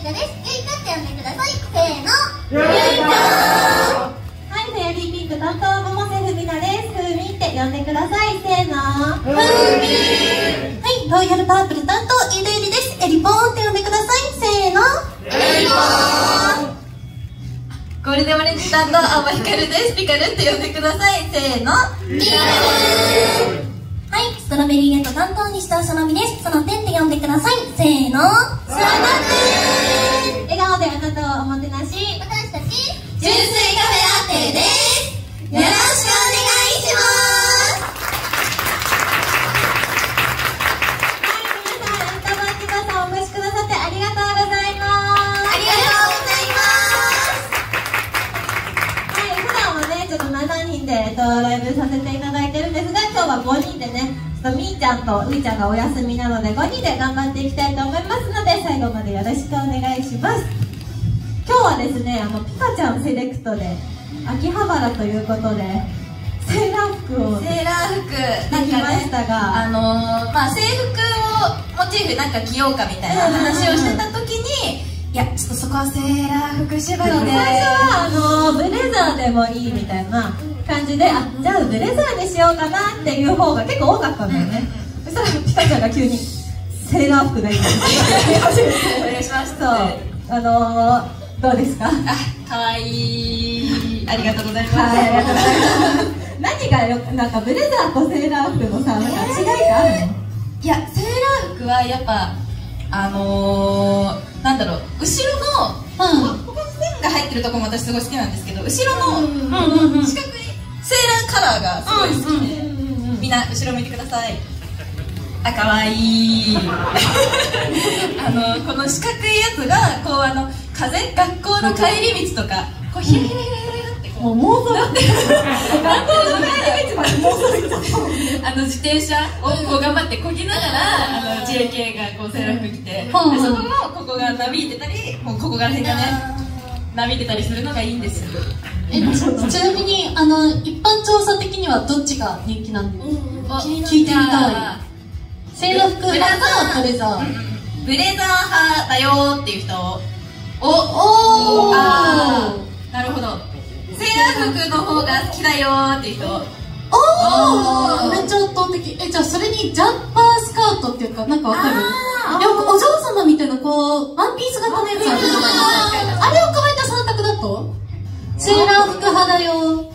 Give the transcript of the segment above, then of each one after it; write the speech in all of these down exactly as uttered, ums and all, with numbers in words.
かです。ゆいかって呼んでください。せーの。 ゆいか。 はい、フェアリーピンク担当百瀬ふみなです。ふみって呼んでください。せーの。 ふみ。 はい、ロイヤルパープル担当えりえりです。えりぽーんって呼んでください。せーの。 えりぽーん。 ゴールデンオレンジ担当青葉ひかるです。ピカルって呼んでください。せーの。 ピカル。はい、ストロベリーゲット担当西田そのみです。そのてんって呼んでください。せーの。そのてん。 笑顔であなたをおもてなし。 私たち純粋カフェラテです。 よろしくお願いします。 はい、皆さん、エンタマーキバさんお越しくださってありがとうございます。 ありがとうございます。 はい、普段はね、ちょっとしちにんで、えっと、ライブさせていただいてるんですが、今日はごにんでね、ちょっとみーちゃんとういちゃんがお休みなので、ごにんで頑張っていきたいと思いますので、最後までよろしくお願いします。今日はですね、あのピカちゃんセレクトで秋葉原ということでセーラー服をセーラー服着ましたが、 あのー、まあ制服をモチーフなんか着ようかみたいな話をしてた時に、いやちょっとそこはセーラー服縛りで、 最初はあのブレザーでもいいみたいな感じで、あ、じゃあブレザーにしようかなっていう方が結構多かったんだよね。そしたらピカちゃんが急にセーラー服がいいってお願いします。 そう、あのーどうですか？ あ、かわいい。ありがとうございます。 はい、ありがとうございます。何がよ、なんかブレザーとセーラー服のさ、なんか違いがあるの？ いや、セーラー服はやっぱあのー、なんだろう、後ろの、うん、ここに線が入ってるとこも私すごい好きなんですけど、後ろの四角いセーラーカラーがすごい好きで、みんな後ろ向いてください。あ、かわいい。あのこの四角いやつがこうあの風学校の帰り道とかこうヒラヒラヒラヒラってこうもう妄想なってる。学校の帰り道まで妄想いっちゃった。あの自転車をこう頑張ってこぎながらあの ジェーケー がこうセーラー服着て、でそこのここがなびいてたり、もうここら辺がねなびいてたりするのがいいんですよ。 え、ちなみにあの一般調査的にはどっちが人気なんですか？聞いてみたい。セーラー服派かブレザー。 ブレザー派だよーっていう人。おおー、 あー、なるほど。セーラー服の方が好きだよーっていう人。 おー、めっちゃ圧倒的。え、じゃあそれにジャンパースカートっていうかなんかわかる？よくお嬢様みたいなこうワンピース型のやつあるじゃないですか。あれを加えたさん択だとセーラー服派だよ。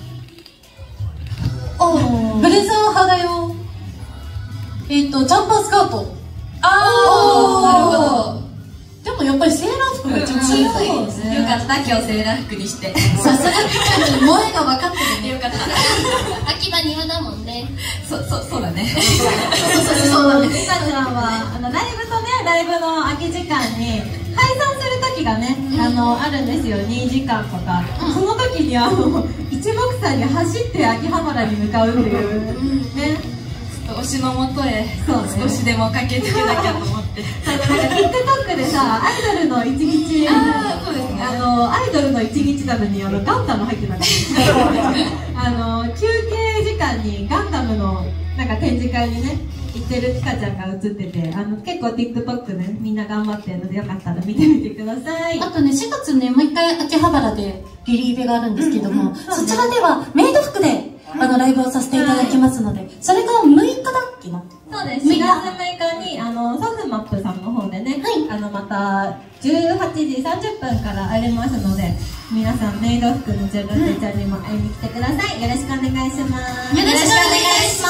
お、ブレザー派だよ。えっとジャンパースカート。 あー、なるほど。 でもやっぱりセーラー服が一番強いですね。 よかった、今日セーラー服にして。 さすがに萌えが分かってるね。 よかった。 秋葉庭だもんね。 そ、そ、そうだね。 そうそうそうだね。 ピカちゃんはあのライブとね、ライブの空き時間に解散する時がね、あのあるんですよ。にじかんとか、その時にあの一目散に走って秋葉原に向かうっていうね。 推しのもとへ少しでも駆けつけなきゃと思って。 TikTok でさ、アイドルの一日、 あー、そうですね。 あのアイドルの一日なのにあのガンダム入ってたんですよ。あの休憩時間にガンダムのなんか展示会にね行ってるピカちゃんが映ってて、あの結構 TikTok ねみんな頑張ってるのでよかったら見てみてください。 あとね、しがつね、もう一回秋葉原でリリーベがあるんですけども、そちらではメイド服であのライブをさせていただきますので、それがむいかだっけな。 そうです。しがつむいかにあのソフマップさんの方でね、あのまたじゅうはちじさんじゅっぷんからありますので、皆さんメイド服のジェルテちゃんにも会いに来てください。よろしくお願いします。 よろしくお願いします。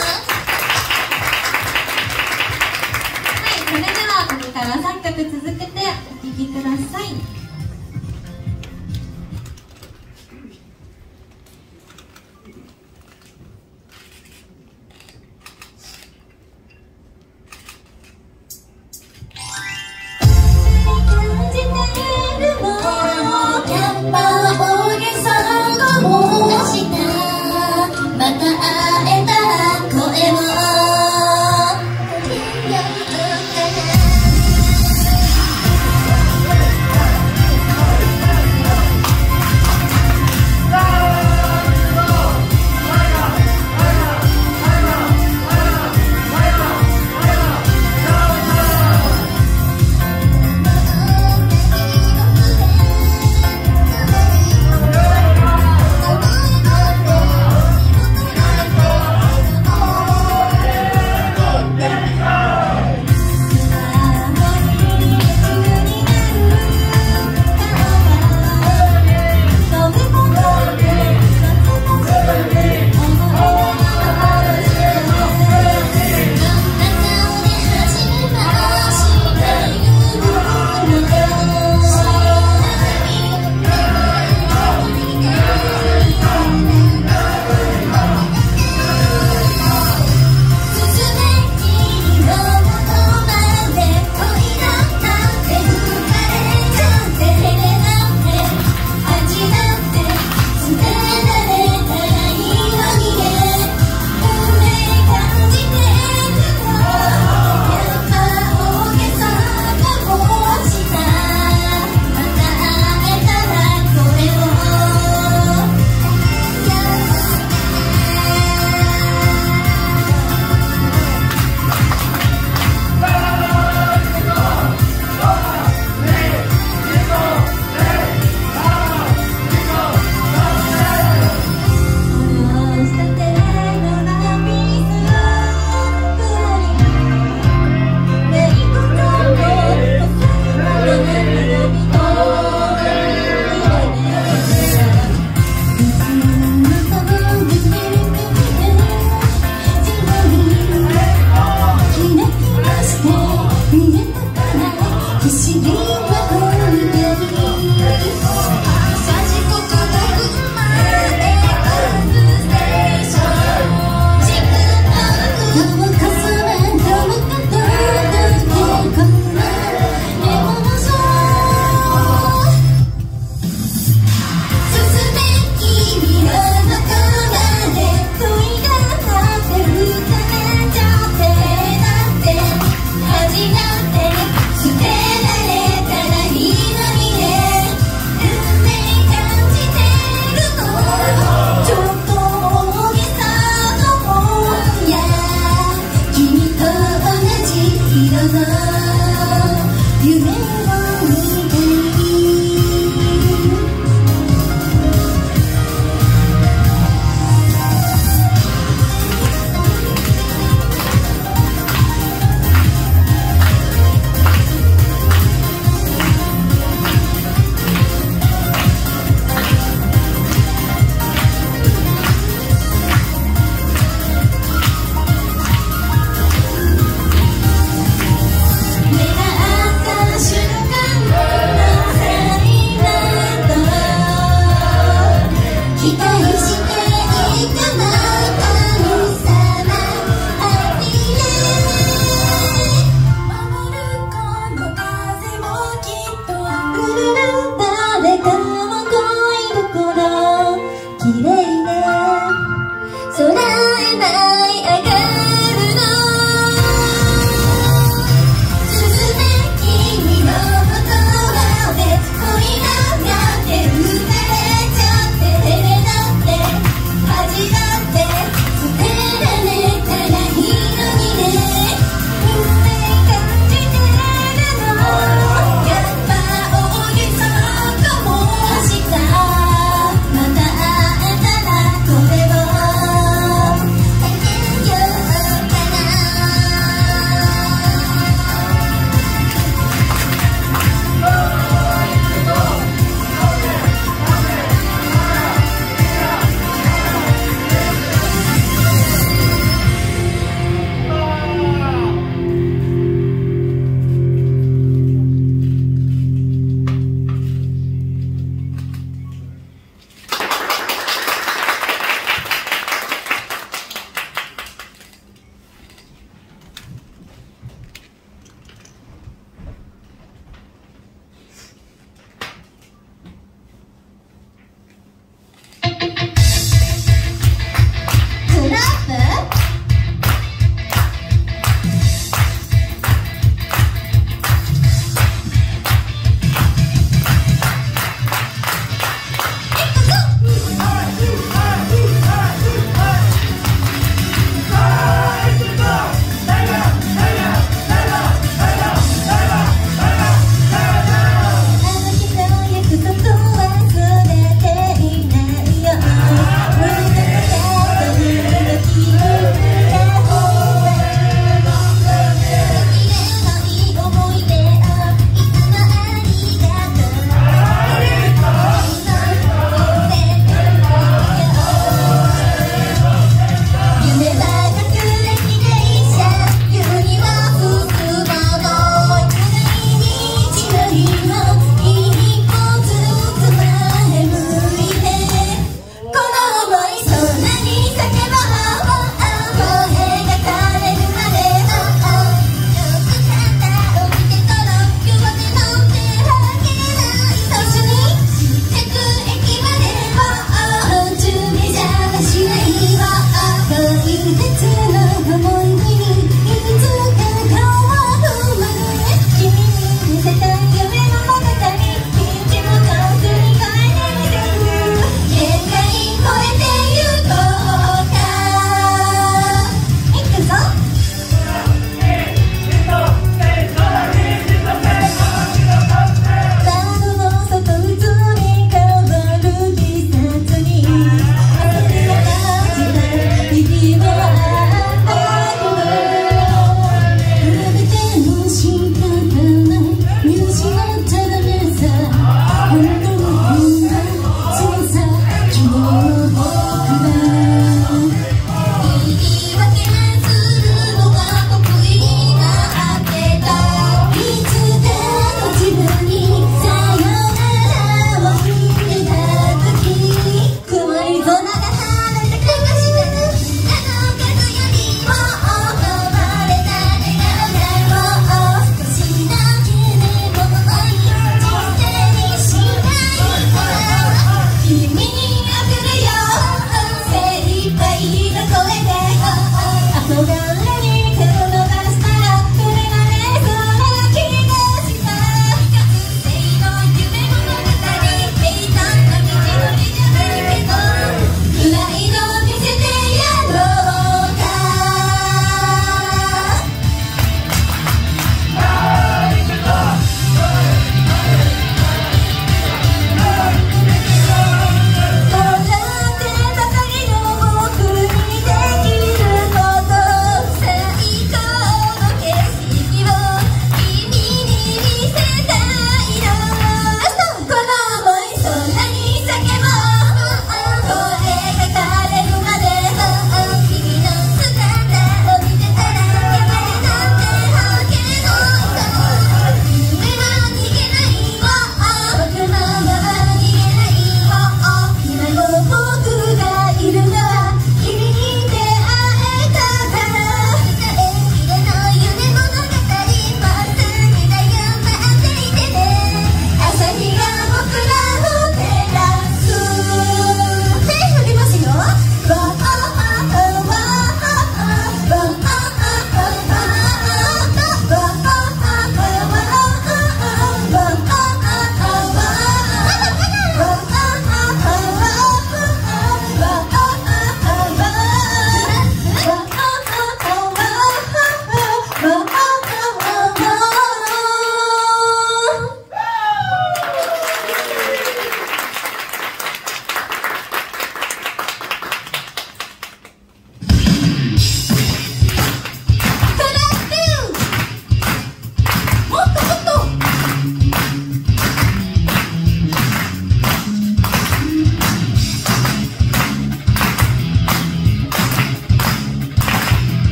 はい、それではここからさんきょく続けてお聴きください。 「 目が合った瞬間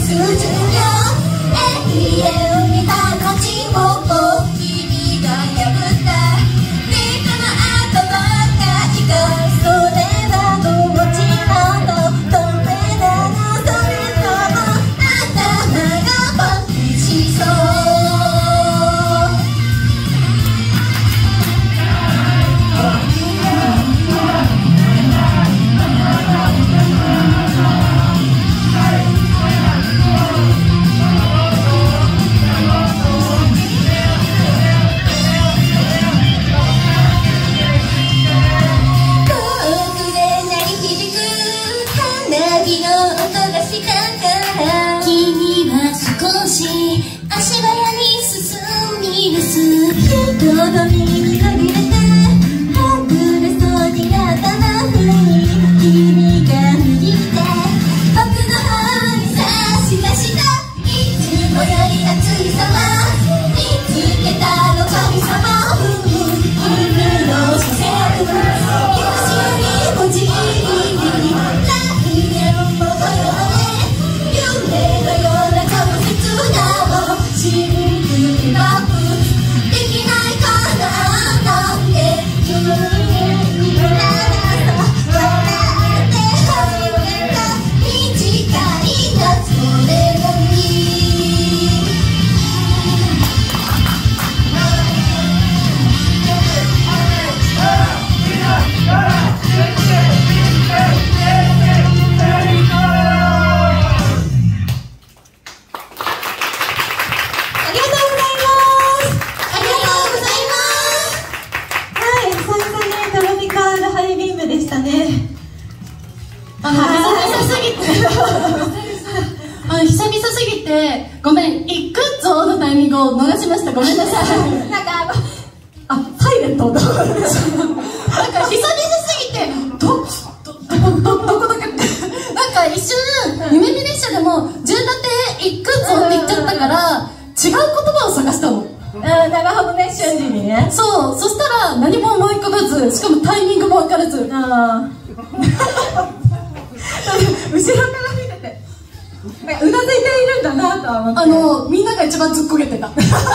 数十秒永遠に楽しもう君が破った肉の後ばかりがそれはどっちなのどれなのそれとも頭がパンチしそう足早に進み出す人混みに紛れてほぐれそうになったまふに君が握って僕の方に差し出したいつもより熱いさま見つけたの神様君の視線許しにもじり来年もこようね夢のような顔切なシンプルラップできないかななんて君にならさ笑って始めた短い夏のメロディー久々すぎてごめん、行くぞのタイミングを逃しました。ごめんなさい。 なんかあのあサイレントなんか久々すぎてどどどどどこだけってなんか一瞬夢見列車でも順立て行くぞって言っちゃったから違う言葉を探したの。 うん、なるほどね、瞬時にね。 そう、そしたら何も思い浮かばず、しかもタイミングも分からず、 あ後ろから見ててなんかうなずいているんだなとは思って、 あのみんなが一番ずっこけてた。みんなが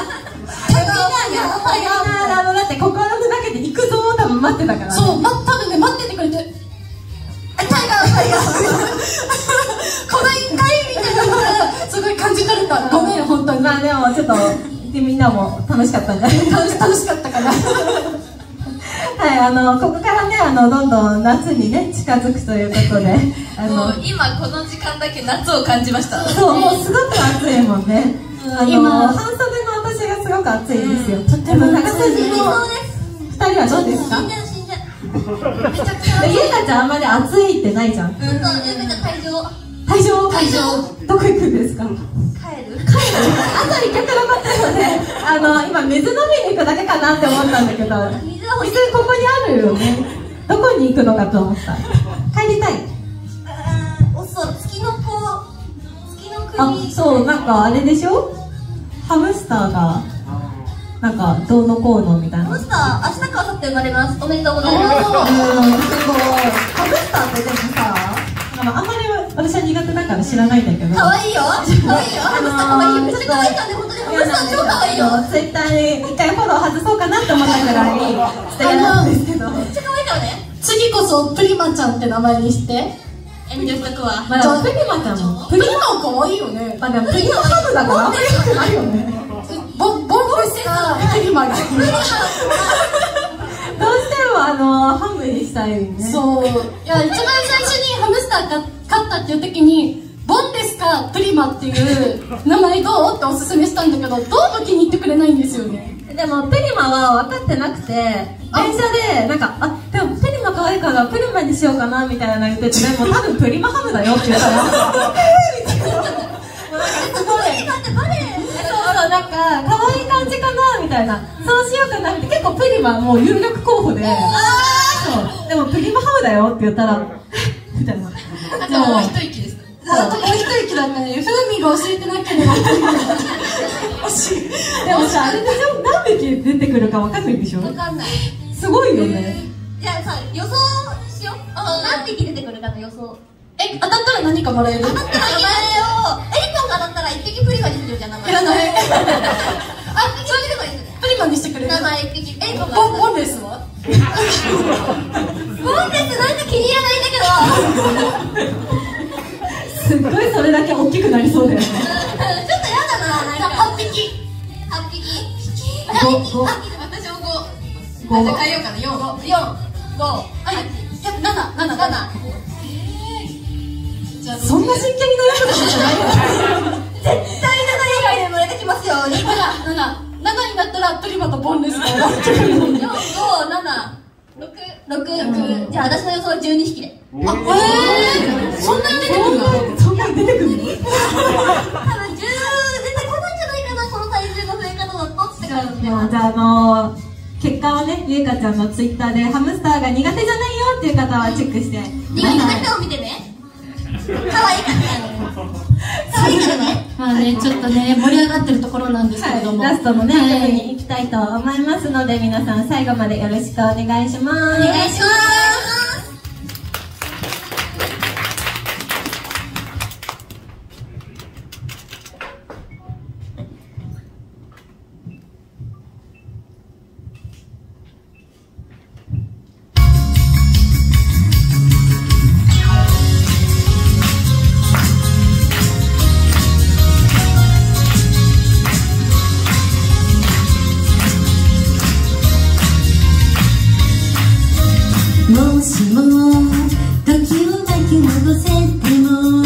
あのだって心の中で行くぞを多分待ってたから、ね、 そう、ま、多分ね待っててくれて、タイガータイガーこの一回みたいなのがすごい感じ取れた。ごめん本当に。 まあでもちょっとみんなも楽しかったんじゃない楽し楽しかったかな。 はい、あのここからね、あのどんどん夏にね近づくということで、あのもう今この時間だけ夏を感じました。 そう、もうすごく暑いもんね。あの今半袖の私がすごく暑いんですよ。 とっても長袖のふたりはどうですか？ 死んじゃう死んじゃうめちゃくちゃゆうかちゃんあんまり暑いってないじゃん。 うんと、ゆうかちゃん退場退場退場どこ行くんですか？ 帰るあと一曲残ってるので、あの今水飲みに行くだけかなって思ったんだけど、 水は欲しい。 水ここにあるよね。どこに行くのかと思った。帰りたい。 あーおそう、月の子月のあ、 国。 そう、なんかあれでしょ、ハムスターがなんかどうのこうのみたいな。 モンスター、明日か明後日生まれます。おめでとうございます。 うん、すごい。ハムスターってでもさ、あのあんまり私は苦手だから知らないんだけど。 可愛いよ。可愛いよ。ハムスター可愛いよ。めっちゃ可愛いからね、本当にハムスター超可愛いよ。 ツイッターに一回フォロー外そうかなって思ったぐらい素敵なんですけど。 めっちゃ可愛いからね。 次こそプリマちゃんって名前にして。 遠慮しとくわ。 まあ、プリマちゃんも。 プリマ可愛いよね。 まあでもプリマハムだからあんまり良くないよね。 ボンボンブスかプリマが。 どうしてもあのハムにしたいね。 そう。いや、一番最初にハムスターが勝ったっていう時に、ボンですかプリマっていう名前どうっておすすめしたんだけど、どうも気に入ってくれないんですよね。 でもプリマは分かってなくて、電車でなんか、あ、でもプリマ可愛いからプリマにしようかなみたいなの言ってて、でも多分プリマハムだよって言ったらえーみたいな。すごい。 だってバレー。 そうそう、なんか可愛い感じかなみたいな、そうしようかなって。結構プリマもう有力候補で、そう、でもプリマハムだよって言ったらみたいな。 あともう一息です。 あともう一息だったね。ふうみが教えてなければ。 惜しい。でもさ、あれでしょ、何匹出てくるか分かんないでしょ。 わかんない。 すごいよね。 じゃあさ、予想しよう。何匹出てくるかの予想。 え、当たったら何かもらえる？ 当たったら名前をそうだよね。 ちょっとやだな、なんかはっぴきはっぴきごご私もごあ、じゃあ変えようかな、よんよんごはい、ななななななそんな真剣に悩むことじゃないよ。 絶対なな以外で生まれてきますように。ななななになったらプリマとボンレスがよんごななろくろくじゃあ私の予想じゅうにひきで。 あ、えー、そんなに出てくるの？ そんなに出てくるの？ 多分じゅう出てこないんじゃないかな、この体重の増え方だとってからので。 まあ、じゃあ、あのー、結果はね、ゆいかちゃんのツイッターでハムスターが苦手じゃないよっていう方はチェックして。 苦手な人を見てね。可愛いからね。可愛いからね。 まあね、ちょっとね、盛り上がってるところなんですけれども、 はい、ラストのね、 はい曲に行きたいと思いますので、皆さん最後までよろしくお願いします。 お願いします。 もしも時を巻き戻せても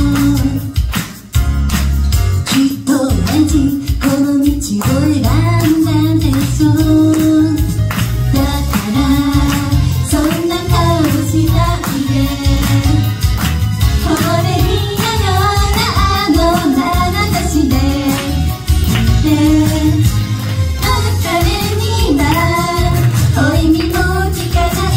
きっと同じこの道を選んだでしょう。だからそんな顔しないで、惚れるようなあの眼差しでいて、別れには恋にも聞かない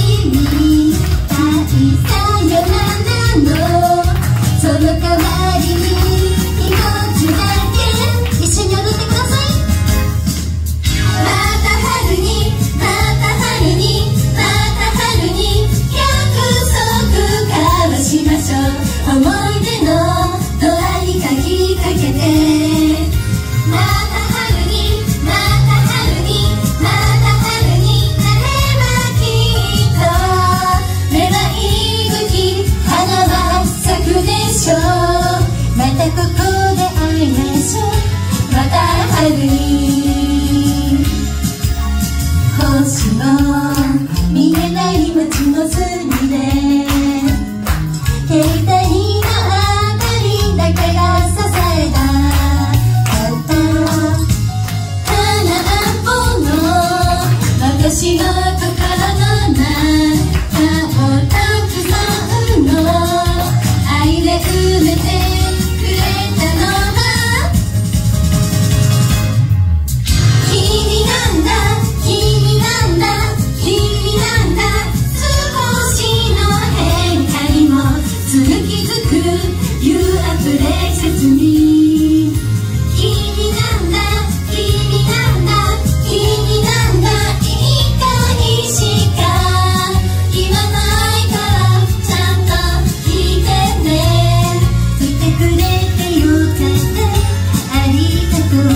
その代わりに命だけ一緒に踊ってください。また春にまた春にまた春に約束交わしましょう。思い出のドアに鍵かけて、また春にまた春にまた春になればきっと芽生える花は咲くでしょう。またここで会いましょう。また春に星の見えない街の隅で携帯の明かりだけが支えたあった花ぽの私の心の中をたくさんの愛で埋めてくれたのは君なんだ君なんだ君なんだ。少しの変化にもすぐ気づく You are precious me。 君なんだ君なんだ君なんだ。一回しか言わないからちゃんと聞いてね。いてくれてよかったありがとう。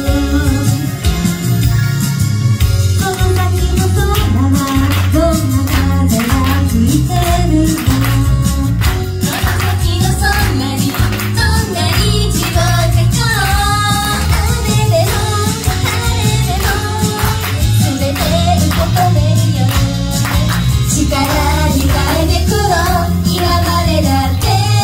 この先の空はどんな風が吹いてるの。この先の空にどんな虹を描こう。雨でも晴れでも全て受け止めるよ。力に変えてくの今までだって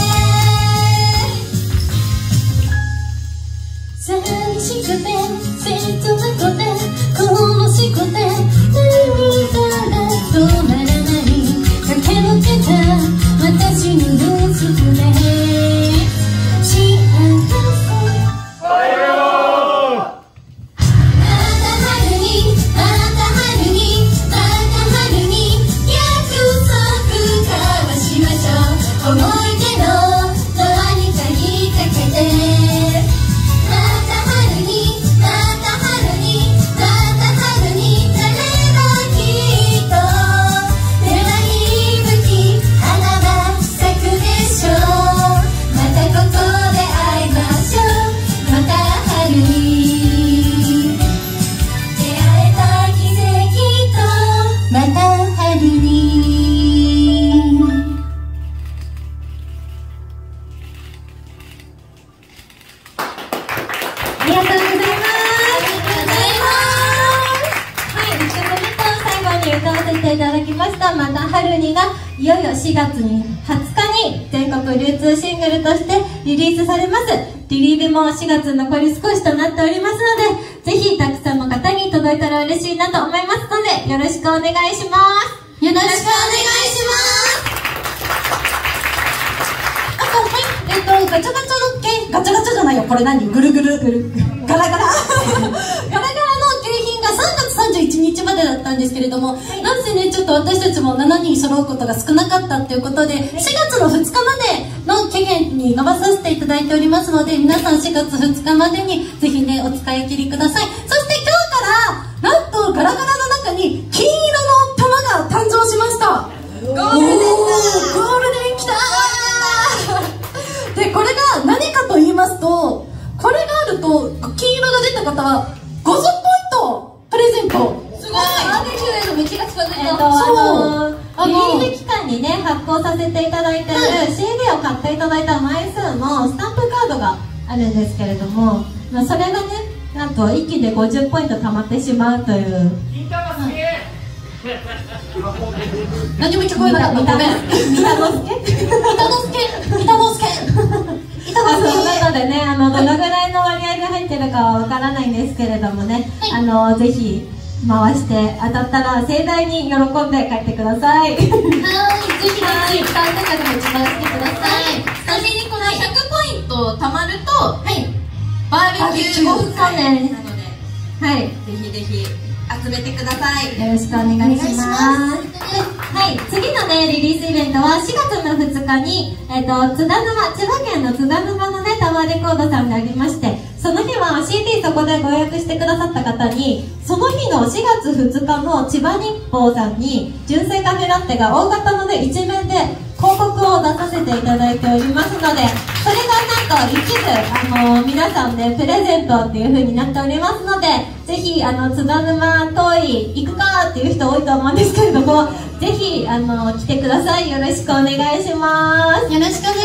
寂しくて切なくて悲しくて涙が止まらない駆け抜けた私の夜少ね幸せ。また春にまた春にまた春に約束交わしましょう。思い出のドアに鍵かけて、また春にまた春にまた春になればきっと芽生える花は咲くでしょう。 歌わせていただきました。また春にがいよいよしがつにはつかに全国流通シングルとしてリリースされます。リリーベもしがつ残り少しとなっておりますので、ぜひたくさんの方に届いたら嬉しいなと思いますので、よろしくお願いします。 よろしくお願いします。あと、はい、えっと、ガチャガチャの景、ガチャガチャじゃないよ、これ何ぐるぐる、ぐる、ガラガラ。ガラガラの景品がさんがつさんじゅういちにちまでだったんですけれども、はい、なんせね、ちょっと私たちもしちにん揃うことが少なかったっていうことで、はい、しがつのふつかまでの期限に伸ばさせていただいておりますので、皆さんしがつふつかまでにぜひね、お使い切りください。そして今日から、なんとガラガラの中に金色の玉が誕生しました。 ゴールデンだ。ゴールデンきたーで、これが何かと言いますと、これがあると、金色が出た方はごじゅっポイントプレゼント。 すごい。バーベキューへの道が近づいた。 えっと、あの、リリーベ期間にね、発行させていただいてる シーディー を買っていただいた枚数のスタンプカードがあるんですけれども、まあ、それがね、なんと一気でごじゅっポイント貯まってしまうという。 何も聞こえなかった。ごめん。 三田之助三田之助三田之助なのでね、あの、どのぐらいの割合が入ってるかはわからないんですけれどもね、はい、あの、ぜひ回して当たったら盛大に喜んで帰ってください。はい、ぜひね、ツイッターとかでも一番してください。 ちなみにこのひゃくポイント貯まると、はい、バーベキューごふんかんなので、はい、ぜひぜひ集めてください。 よろしくお願いします。はい、次のね、リリースイベントはしがつのふつかに、えっと、津田沼、千葉県の津田沼のね、タワーレコードさんでありまして、その日は シーディー そこでご予約してくださった方に、その日のしがつふつかの千葉日報さんに、純正カフェラッテが大型ので一面で広告を出させていただいておりますので、それがなんと一部、あの、皆さんでプレゼントっていう風になっておりますので、ぜひ、あの、津田沼遠い、行くかっていう人多いと思うんですけれども、ぜひ、あの、来てください。よろしくお願いします。 よろしくお願いします。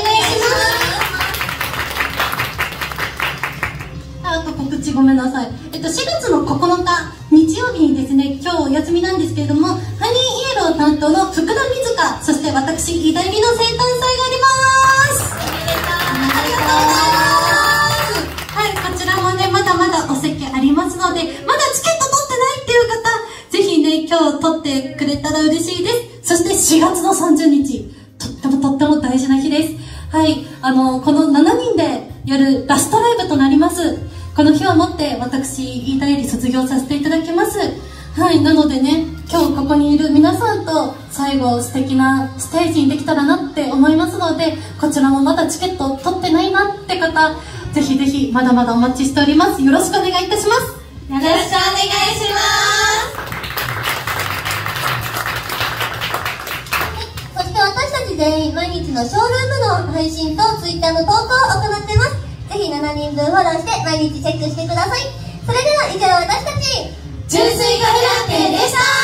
あと告知ごめんなさい。えっと、しがつのここのか、日曜日にですね、今日お休みなんですけれども、ハニーイエロー担当の福田瑞香、そして私、飯田由美の生誕祭があります。ありがとうございます。はい、こちらもね、まだまだお席ありますので、まだチケット取ってないっていう方、ぜひね、今日取ってくれたら嬉しいです。そしてしがつのさんじゅうにち、とってもとっても大事な日です。はい、あの、このしちにんでやるラストライブとなります。この日をもって私、飯田より卒業させていただきます。はい、なのでね、今日ここにいる皆さんと最後素敵なステージにできたらなって思いますので、こちらもまだチケット取ってないなって方、ぜひぜひまだまだお待ちしております。よろしくお願いいたします。 よろしくお願いします。 そして私たち全員毎日のショールームの配信とツイッターの投稿を行ってます。ぜひしちにんぶんフォローして毎日チェックしてください。それでは以上私たち純粋カフェラテでした。